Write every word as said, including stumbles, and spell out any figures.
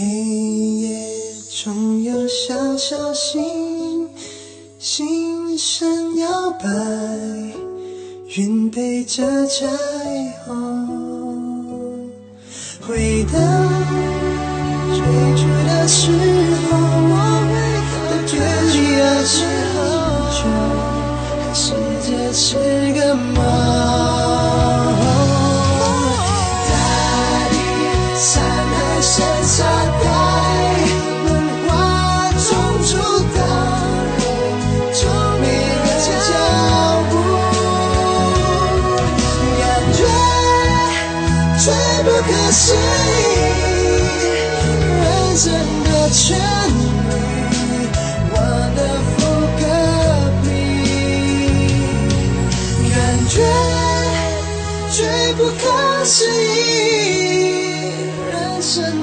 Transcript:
黑夜中有小小星星闪摇摆，云背着彩虹。回到最初的时候，我会觉得有时候看世界是个梦。线下带文化中出道中每个脚步，感觉最不可思议，人生的旋律我的副歌里，感觉最不可思议，人生